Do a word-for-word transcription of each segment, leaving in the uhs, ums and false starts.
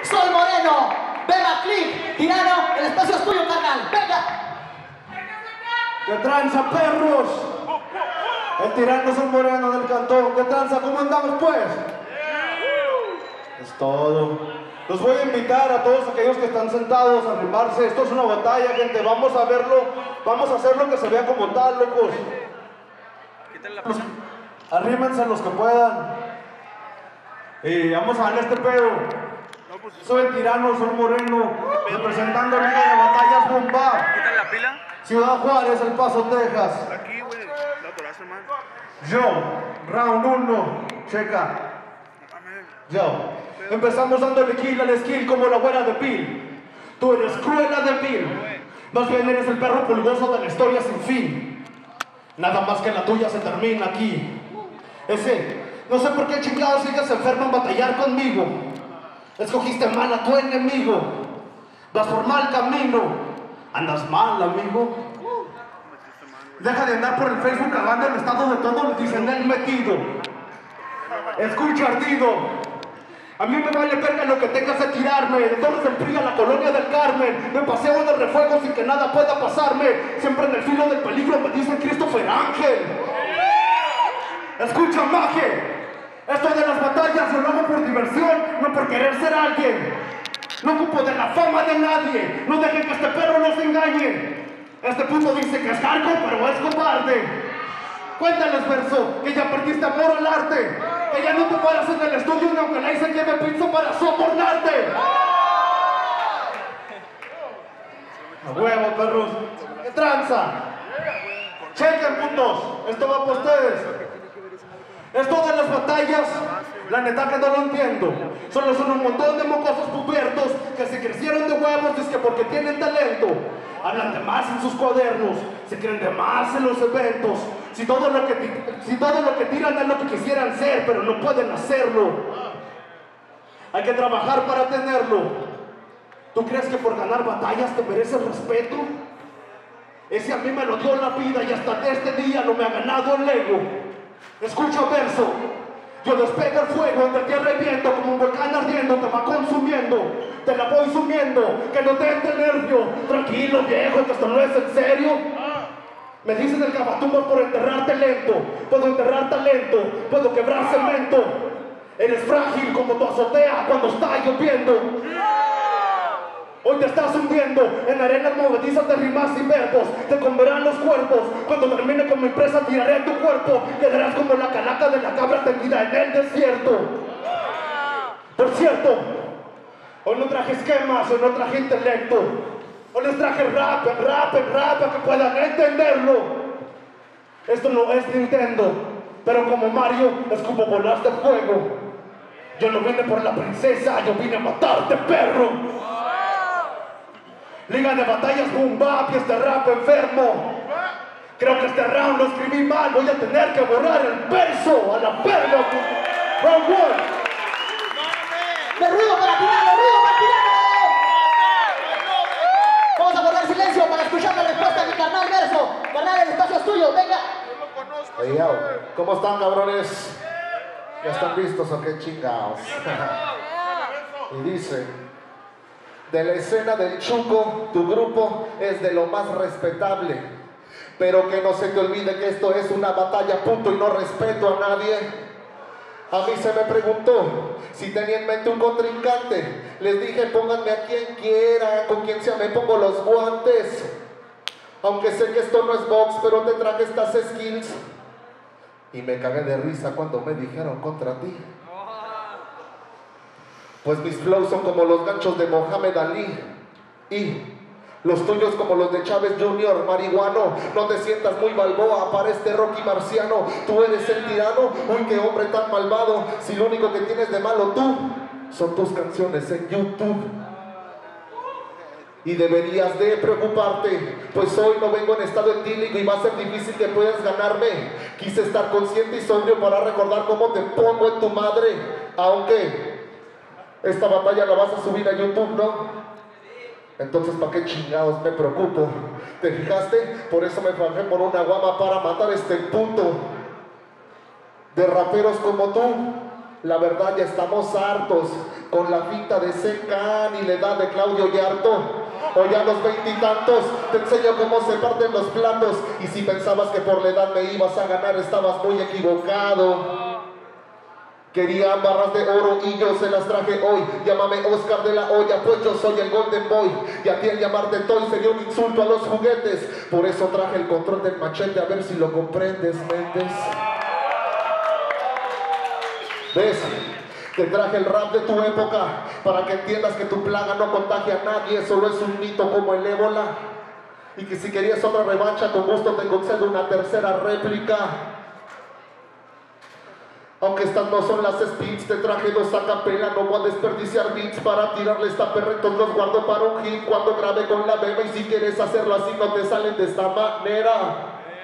Sol Moreno, venga, Click, Tirano, el espacio es tuyo, carnal, venga. ¿Qué tranza, perros? El Tirano Sol Moreno del Cantón. ¿Qué tranza? ¿Cómo andamos, pues? Es todo. Los voy a invitar a todos aquellos que están sentados a arrimarse. Esto es una batalla, gente. Vamos a verlo. Vamos a hacerlo que se vea como tal, locos. Los, arrímense los que puedan. Y vamos a darle este pedo. Soy el Tirano Sol Moreno, representando Liga de Batallas Bomba. ¿Qué tal la pila? Ciudad Juárez, El Paso, Texas. Aquí, güey, la toraza, man. Yo, round uno, checa. Yo, empezamos dándole kill al skill como la abuela de Bill. Tú eres cruela de Bill. Más bien eres el perro pulgoso de la historia sin fin. Nada más que la tuya se termina aquí. Ese, no sé por qué chingados sigues enfermo en batallar conmigo. Escogiste mal a tu enemigo. Vas por mal camino. Andas mal, amigo. Deja de andar por el Facebook cagando el estado de todo, le dicen el metido. Escucha, ardido. A mí me vale verga lo que tengas que tirarme. De Torres del Pri a la Colonia del Carmen. Me paseo en el refuego sin que nada pueda pasarme. Siempre en el filo del peligro me dicen Christopher Ángel. Escucha, maje. Esto de las batallas yo lo hago por diversión, no por querer ser alguien. No ocupo de la fama de nadie. No dejen que este perro nos engañe. Este puto dice que es hardcore, pero es cobarde. Cuéntales, verso, que ya perdiste amor al arte. Que ya no te paras en el estudio ni aunque la hice lleve pizza para sobornarte. A huevo, perros. ¿Qué tranza? Chequen, putos. Esto va para ustedes. Esto de las batallas, la neta que no lo entiendo. Solo son un montón de mocosos pubertos que se crecieron de huevos es que porque tienen talento. Hablan de más en sus cuadernos, se creen de más en los eventos. Si todo lo que, si todo lo que tiran es lo que quisieran ser, pero no pueden hacerlo. Hay que trabajar para tenerlo. ¿Tú crees que por ganar batallas te mereces respeto? Ese a mí me lo dio la vida y hasta este día no me ha ganado el ego. Escucha, verso. Yo despego el fuego entre tierra y viento como un volcán ardiendo, te va consumiendo, te la voy sumiendo, que no te entre nervio. Tranquilo, viejo, que esto no es en serio. Me dicen el cabatumbo por enterrarte lento. Puedo enterrar talento, puedo quebrar cemento. Eres frágil como tu azotea cuando está lloviendo. Hoy te estás hundiendo en arenas movedizas de rimas y verbos. Te comerán los cuerpos. Cuando termine con mi presa tiraré tu cuerpo. Quedarás como la calaca de la cabra tendida en el desierto. Por cierto, hoy no traje esquemas, hoy no traje intelecto. Hoy les traje rap, rap, rap para que puedan entenderlo. Esto no es Nintendo, pero como Mario escupo bolas de fuego. Yo no vine por la princesa, yo vine a matarte, perro. Liga de batallas, boom bap y este rap enfermo. Creo que este round lo escribí mal, voy a tener que borrar el verso a la verga. Round one. ¡De ruido para Tirano, ruido para Tirano! Vamos a guardar silencio para escuchar la respuesta de mi carnal verso. Carnal, el espacio es tuyo, venga. Hey, yo. ¿Cómo están, cabrones? ¿Ya están listos o qué chingados? Y dice... De la escena del Chuco, tu grupo es de lo más respetable. Pero que no se te olvide que esto es una batalla, punto, y no respeto a nadie. A mí se me preguntó si tenía en mente un contrincante. Les dije, pónganme a quien quiera, con quien sea me pongo los guantes. Aunque sé que esto no es box, pero te traje estas skills. Y me cagué de risa cuando me dijeron contra ti. Pues mis flows son como los ganchos de Mohamed Ali y los tuyos como los de Chávez junior marihuano. No te sientas muy Balboa para este Rocky marciano. Tú eres el tirano, uy qué hombre tan malvado. Si lo único que tienes de malo tú son tus canciones en YouTube. Y deberías de preocuparte, pues hoy no vengo en estado etílico y va a ser difícil que puedas ganarme. Quise estar consciente y sobrio para recordar cómo te pongo en tu madre. Aunque esta batalla la vas a subir a YouTube, ¿no? Entonces, ¿para qué chingados me preocupo? ¿Te fijaste? Por eso me fajé por una guama para matar este punto de raperos como tú. La verdad ya estamos hartos con la finta de Secan y la edad de Claudio Yarto. Hoy a los veintitantos te enseño cómo se parten los platos. Y si pensabas que por la edad me ibas a ganar, estabas muy equivocado. Querían barras de oro y yo se las traje hoy. Llámame Oscar de la Hoya, pues yo soy el Golden Boy. Y a ti el llamarte Toy sería un insulto a los juguetes. Por eso traje el control del machete, a ver si lo comprendes, Méndez. ¿Ves? Te traje el rap de tu época para que entiendas que tu plaga no contagia a nadie, solo es un mito como el ébola. Y que si querías otra revancha, con gusto te concedo una tercera réplica. Aunque estas no son las speeds, te traje dos a capela. No voy a desperdiciar beats para tirarle esta perretos. Los guardo para un hit cuando grabe con la beba. Y si quieres hacerlo así, no te salen de esta manera.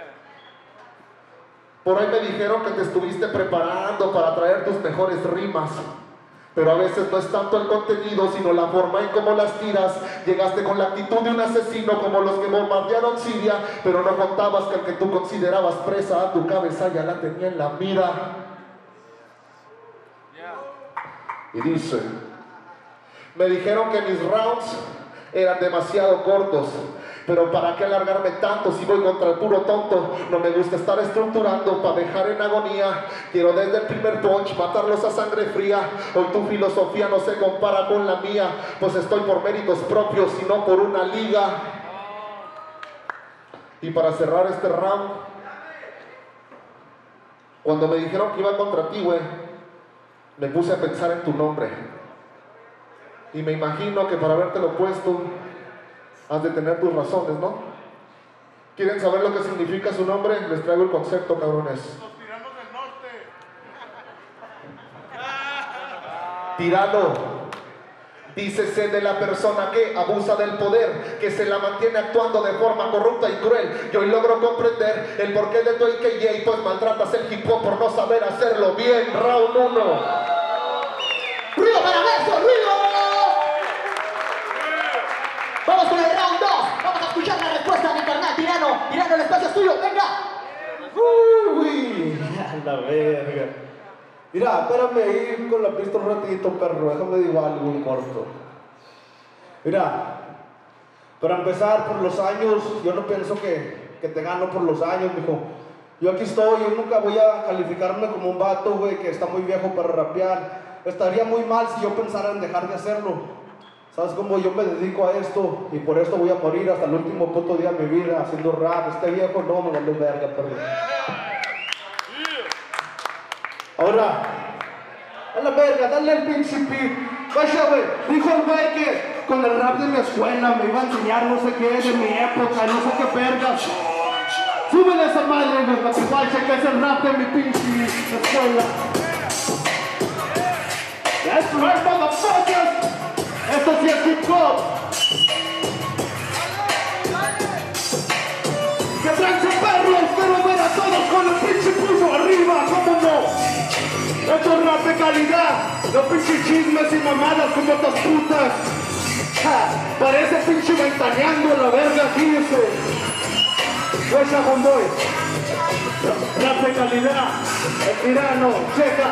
Por ahí me dijeron que te estuviste preparando para traer tus mejores rimas. Pero a veces no es tanto el contenido, sino la forma en cómo las tiras. Llegaste con la actitud de un asesino como los que bombardearon Siria. Pero no contabas que el que tú considerabas presa a tu cabeza ya la tenía en la mira. Y dice, me dijeron que mis rounds eran demasiado cortos, pero ¿para qué alargarme tanto si voy contra el puro tonto? No me gusta estar estructurando para dejar en agonía. Quiero desde el primer punch matarlos a sangre fría. Hoy tu filosofía no se compara con la mía, pues estoy por méritos propios y no por una liga. Y para cerrar este round, cuando me dijeron que iba contra ti, güey, me puse a pensar en tu nombre. Y me imagino que para habértelo puesto has de tener tus razones, ¿no? ¿Quieren saber lo que significa su nombre? Les traigo el concepto, cabrones. Los tiranos del norte. Tirano. Dícese de la persona que abusa del poder, que se la mantiene actuando de forma corrupta y cruel. Yo hoy logro comprender el porqué de tu A K J, pues maltratas el hip hop por no saber hacerlo bien. Round uno. ¡Ruido para Verso! ¡Ruido! Vamos con el round dos. Vamos a escuchar la respuesta de mi carnal Tirano. Tirano, el espacio es tuyo. ¡Venga! Uy, a la verga. Mira, espérame ahí con la pista un ratito, perro. Déjame digo algo en corto. Mira, para empezar, por los años, yo no pienso que, que te gano por los años, mijo. Yo aquí estoy, yo nunca voy a calificarme como un vato, güey, que está muy viejo para rapear. Estaría muy mal si yo pensara en dejar de hacerlo. ¿Sabes cómo yo me dedico a esto? Y por esto voy a morir hasta el último puto día de mi vida haciendo rap. Este viejo no me vale verga, perro. Ahora, a la verga, dale el pinche beat. Vaya, güey, dijo el güey que con el rap de mi escuela me iba a enseñar no sé qué, de mi época, no sé qué verga. Súbele a esa madre, güey, para que false que es el rap de mi pinche escuela. That's right, motherfuckers. Esto sí es hip hop. Que trance perros, quiero ver a todos con el pinche puso arriba, ¿cómo no? Esto es rap de calidad, no pinche chismes y mamadas como estas putas. Ja, parece pinche ventaneando la verga aquí, dice. Pues a Bomboy. Rap de calidad, el tirano, checa.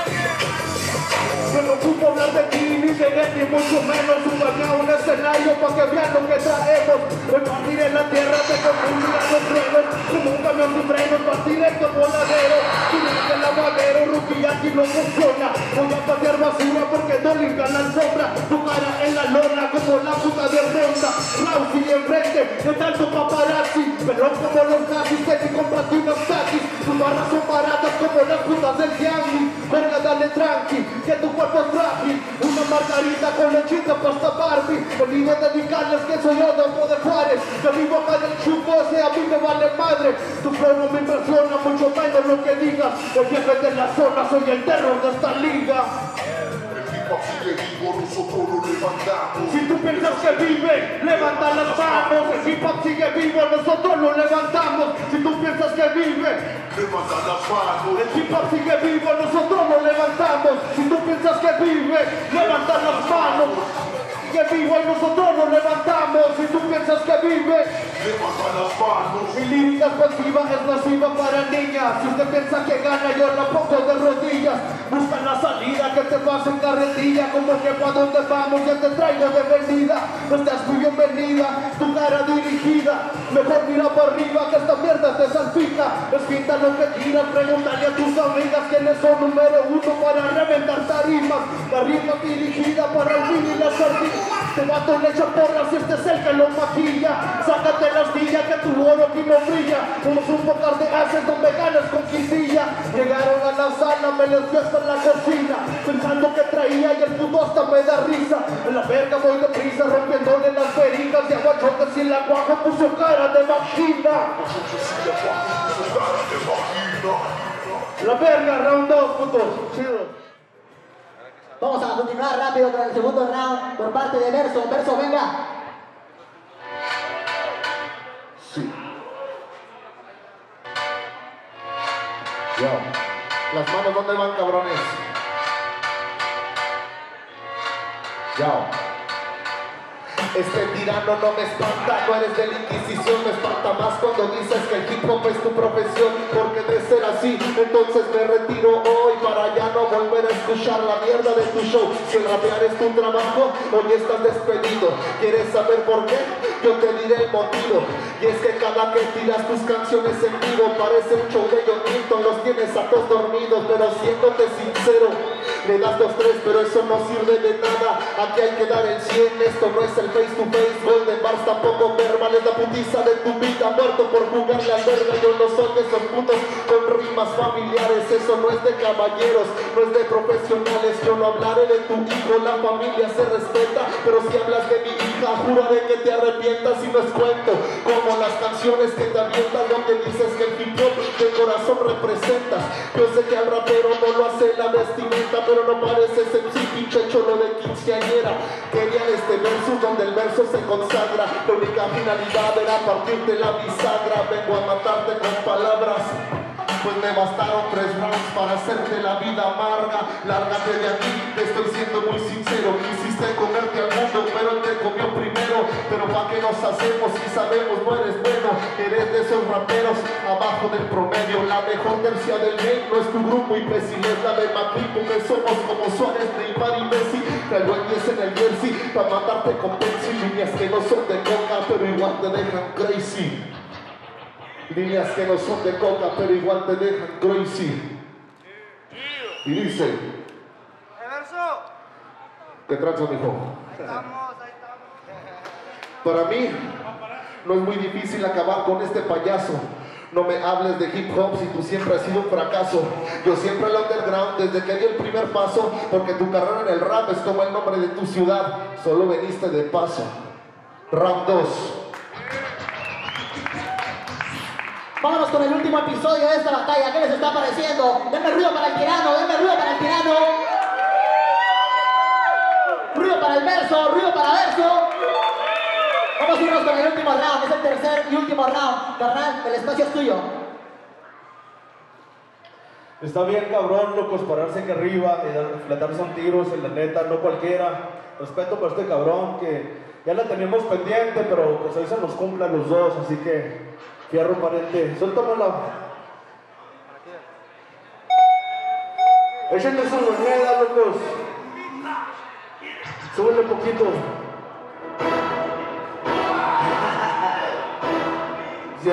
Yo no ocupo hablar de ti ni de él, ni mucho menos súbame a un escenario pa' que vean lo que traemos. Repartir en la tierra te confundirá los truenos, como un camión de frenos, vas directo voladero. Tienes el lavadero, Ruki aquí no funciona. Voy a patear basura porque no limpian la sombra. Tu cara en la lona como la puta de Ronda. Rousey enfrente de tanto paparazzi, pelón como los nazis que te compraste unos taxis. Tus barras son baratas como las putas del Yangi. Verga, dale tranqui, que tu cuerpo es frágil. Una margarita con lechita pasta Barbie. Venido a dedicarles que soy Adolfo de Juárez. Yo vivo acá del chupo, ese a mí me vale madre. Tu flow no me impresiona, mucho menos lo que digas. El jefe de la zona, soy el terror de esta liga. Sigue vivo, nosotros lo levantamos. Si tú piensas que vive, levanta las manos. El hip hop sigue vivo, nosotros lo levantamos. Si tú piensas que vive, levanta las manos. el hip hop sigue vivo, nosotros lo levantamos. Si tú piensas que vive, levanta las manos. sigue vivo y nosotros nos levantamos. Si tú piensas que vive, levanta las manos. mi lírica expansiva es nociva para niñas. Si usted piensa que gana, yo la pongo de rodillas. Busca la salida que te pasa en carretilla. Como que pa' dónde vamos, ya te traigo de venida. No estás muy bienvenida, tu cara dirigida. Mejor mira para arriba que esta mierda te salpica. Esquita lo que tiras, pregúntale a tus amigas quiénes son número uno para reventar tarimas. La rima dirigida para el mini y la sardina. Te vato le echa porras si este es el que lo maquilla. Sácate la astilla que tu oro aquí no brilla. Somos un pocar de haces donde ganas con quintilla. Llegaron a la sala, me les fiesta en la cocina. Pensando que traía y el puto hasta me da risa. En la verga voy deprisa, rompiéndole las verijas. Y aguachotes y la guaja puso cara de vagina. La verga, round dos, putos. Chido. Vamos a continuar rápido con el segundo round por parte de Verso. Verso, venga. Sí. Yo. Las manos, ¿dónde van, cabrones? Yo. Este tirano no me espanta, no eres de la Inquisición, me espanta más cuando dices que el hip hop es tu profesión, porque de ser así, entonces me retiro hoy para ya no volver a escuchar la mierda de tu show. Si el rapear es tu trabajo, hoy estás despedido. ¿Quieres saber por qué? Yo te diré el motivo. Y es que cada que tiras tus canciones en vivo parece un show de John Milton, los tienes a todos dormidos, pero siéndote sincero, le das dos, tres, pero eso no sirve de nada. Aquí hay que dar el cien, esto no es el face to face. Golden Bars tampoco verbal, es la putiza de tu vida. Muerto por jugarle al verga, yo no soy de esos putos con rimas familiares. Eso no es de caballeros, no es de profesionales. Yo no hablaré de tu hijo, la familia se respeta. Pero si hablas de mi hija, juro de que te arrepientas y no es cuento. Como las canciones que te avientan donde dices que el hip hop de corazón representas. Yo sé que al rapero no lo hace la vestimenta, pero no pareces el sí, pinche cholo de quinceañera. Querían este verso donde el verso se consagra. La única finalidad era partirte la bisagra. Vengo a matarte con palabras, pues me bastaron tres rounds para hacerte la vida amarga. Lárgate de aquí, te estoy siendo muy sincero. Quisiste comerte al mundo, pero él te comió primero. Pero pa' qué nos hacemos si sabemos no eres bueno. Eres de esos raperos abajo del promedio. La mejor tercia del game no es tu grupo imbécil, es la de Madrid, porque somos como Suárez, Neymar y Messi. Traigo el diez en el jersey pa' matarte con Pepsi. Líneas que no son de coca, pero igual te dejan crazy. Líneas que no son de coca, pero igual te dejan crazy. Y dice: ¿qué tranza, mijo? Para mí no es muy difícil acabar con este payaso. No me hables de hip hop si tú siempre has sido un fracaso. Yo siempre el underground desde que di el primer paso, porque tu carrera en el rap es como el nombre de tu ciudad. Solo veniste de paso. Round dos. Vámonos con el último episodio de esta batalla. ¿Qué les está pareciendo? Denme ruido para el tirano, denme ruido para el tirano. Ruido para el verso, ruido para verso. Vamos a irnos con el último round, es el tercer y último round. Carnal, el espacio es tuyo. Está bien, cabrón, locos, pararse aquí arriba y fletarse un tiros, en la neta, no cualquiera. Respeto por este cabrón que ya la teníamos pendiente, pero pues hoy se nos cumplen los dos, así que fierro pariente. Suéltamela. Échenle su moneda, locos. Súbele un poquito. Ya.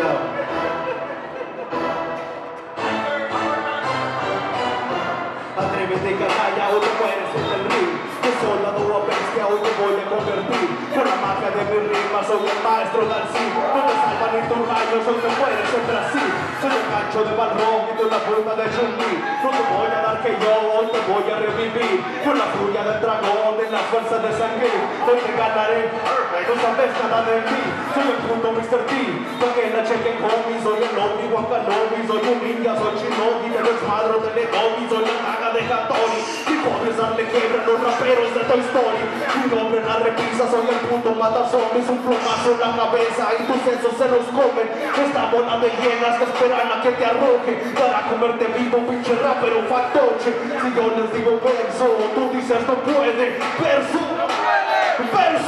Atrévete, canalla, o te mueres en el ring. Que soldado a bestia, hoy te voy a convertir. Con la magia de mi rima soy el maestro del sí. No te salvan ni tus rayos, hoy te mueres en Brasil. Soy el gancho de balrón y tú la fruta de Chun-Li. No te voy a dar que yo, hoy te voy a revivir. Con la furia del dragón, en la fuerza de sangre. Hoy te ganaré, no sabes nada de mí. Soy el puto mister T, porque la chequen homie. Soy el Obi-Wan Kenobi, soy un ninja, soy Shinobi. Te lo esmadro de Letobi, soy la saga de Hattori. Y podres darle quiebra a los raperos de Toy Story. Mi nombre en la repisa, soy el puto mata zombies. Un plomazo en la cabeza y tus sesos se los comen. Esta bola de hienas que esperan a que te arroje para comerte vivo, pinche rapero fantoche. Si yo les digo verso, tú dices no puede. Verso, verso.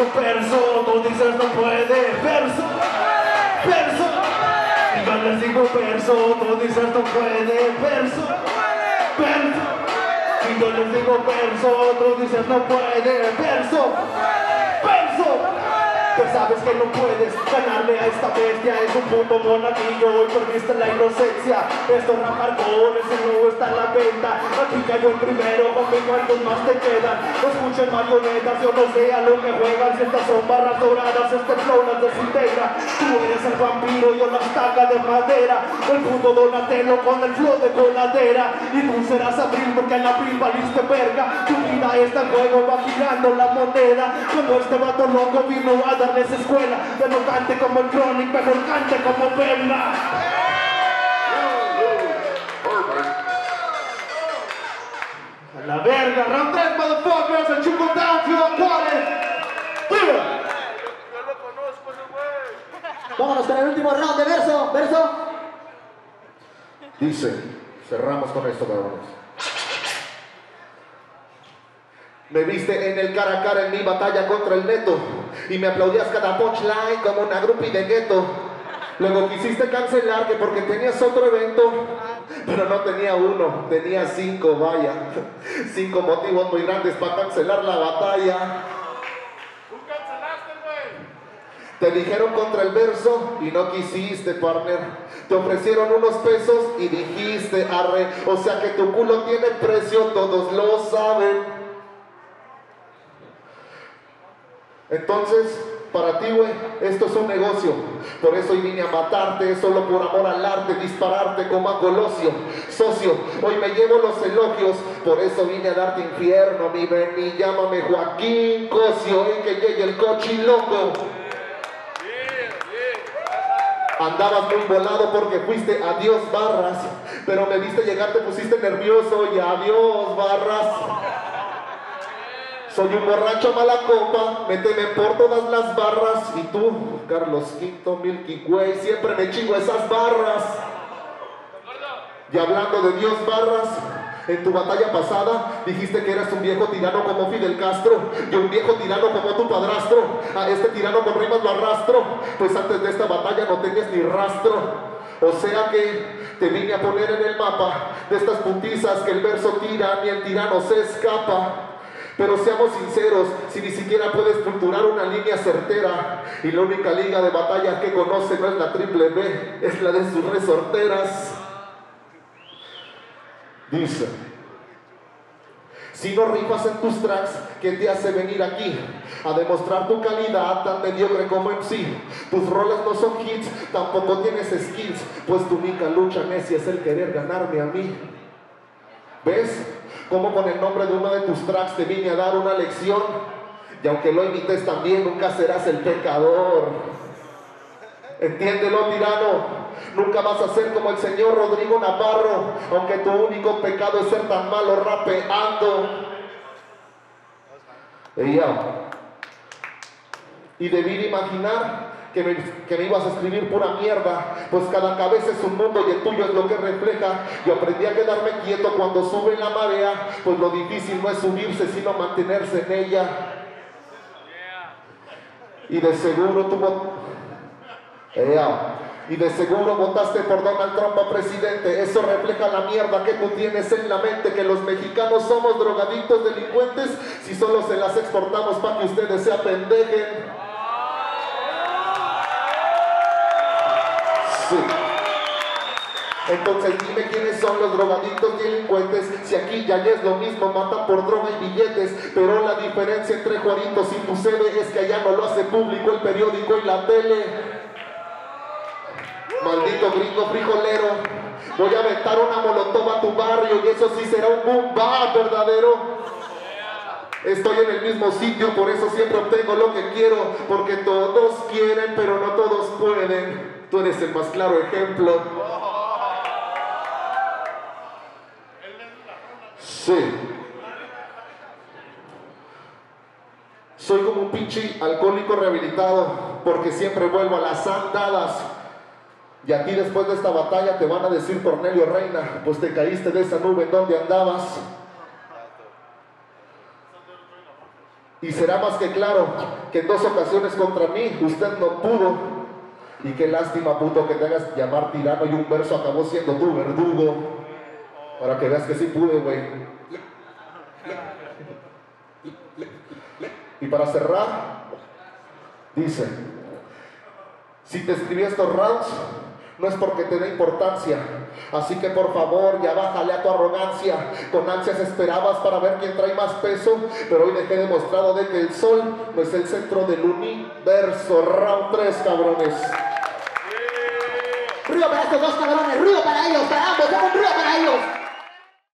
digo perso, tú dices no puede, perso, perso. Y yo les digo perso, tú dices no puede, perso, perso. Y yo les digo perso, tú dices no puede, perso, perso. Tú sabes que no puedes ganarle a esta bestia, es un puto monaguillo y perdiste la inocencia. Esto rap hardcore, ese nuevo está en la venta. Aquí cayó el primero, conmigo cuántos más te quedan. No escuchen marionetas, yo no sé a lo que juegan. Si estas son barras doradas, este flow las desintegra. Tú eres el vampiro, yo la estaca de madera. El puto Donatello con el flow de coladera. Y tú serás abril porque en abril valiste verga. Tu vida está en juego, va girando la moneda. Cuando este vato loco vino a darles escuela, ya no cante como el Chronic, mejor cante como Perla. A la verga, round tres, motherfuckers, el Chico Down, Ciudad Juárez. ¡Viva! Yo lo conozco ese güey. Vámonos con el último round de verso. Verso. Dice, cerramos con esto, cabrones. Me viste en el cara a cara en mi batalla contra el neto y me aplaudías cada punchline como una groupie de gueto. Luego quisiste cancelar que porque tenías otro evento, pero no tenía uno, tenía cinco, vaya. Cinco motivos muy grandes para cancelar la batalla. Tú cancelaste, güey. Te dijeron contra el verso y no quisiste, partner. Te ofrecieron unos pesos y dijiste arre. O sea que tu culo tiene precio, todos lo saben. Entonces, para ti, güey, esto es un negocio. Por eso hoy vine a matarte, solo por amor al arte, dispararte como a Colosio. Socio, hoy me llevo los elogios, por eso vine a darte infierno. Mi ven y llámame Joaquín Cosio, y que llegue el cochiloco. Andabas muy volado porque fuiste adiós barras, pero me viste llegar, te pusiste nervioso y adiós barras. Soy un borracho mala copa, méteme por todas las barras. Y tú, Carlos Quinto, Milky Way, siempre me chingo esas barras. Y hablando de Dios barras, en tu batalla pasada dijiste que eras un viejo tirano como Fidel Castro. Yo un viejo tirano como tu padrastro. A este tirano con rimas lo arrastro. Pues antes de esta batalla no tenías ni rastro. O sea que te vine a poner en el mapa de estas putizas que el verso tira, ni el tirano se escapa. Pero seamos sinceros, si ni siquiera puedes estructurar una línea certera y la única liga de batalla que conoce no es la triple B, es la de sus resorteras. Dice, si no rifas en tus tracks, ¿qué te hace venir aquí? A demostrar tu calidad tan mediocre como M C. Tus roles no son hits, tampoco tienes skills, pues tu única lucha necia es el querer ganarme a mí. ¿Ves? Como con el nombre de uno de tus tracks te vine a dar una lección. Y aunque lo imites también, nunca serás el pecador. Entiéndelo, tirano. Nunca vas a ser como el señor Rodrigo Navarro, aunque tu único pecado es ser tan malo rapeando. Y ya. Y debí imaginar que me, que me ibas a escribir pura mierda, pues cada cabeza es un mundo y el tuyo es lo que refleja. Yo aprendí a quedarme quieto cuando sube la marea, pues lo difícil no es subirse sino mantenerse en ella. Y de seguro tú yeah. Y de seguro votaste por Donald Trump a presidente. Eso refleja la mierda que tú tienes en la mente, que los mexicanos somos drogadictos delincuentes si solo se las exportamos para que ustedes se apendejen. Sí. Entonces dime quiénes son los drogadictos delincuentes, si aquí ya es lo mismo, matan por droga y billetes, pero la diferencia entre Juaritos y tu sede es que allá no lo hace público el periódico y la tele. Maldito gringo frijolero, voy a aventar una molotov a tu barrio y eso sí será un boom bap verdadero. Estoy en el mismo sitio, por eso siempre obtengo lo que quiero, porque todos quieren, pero no todos pueden. Tú eres el más claro ejemplo. Sí. Soy como un pinche alcohólico rehabilitado, porque siempre vuelvo a las andadas. Y a ti después de esta batalla te van a decir Cornelio Reina, pues te caíste de esa nube en donde andabas. Y será más que claro que en dos ocasiones contra mí usted no pudo. Y qué lástima, puto, que te hagas llamar tirano y un verso acabó siendo tu verdugo. Para que veas que sí pude, güey. Y para cerrar, dice: si te escribí estos rounds, no es porque te dé importancia. Así que por favor, ya bájale a tu arrogancia. Con ansias esperabas para ver quién trae más peso, pero hoy dejé demostrado de que el sol no es el centro del universo. Round tres, cabrones. Ruido para estos dos cabrones, ruido para ellos, para ambos, dame un ruido para ellos.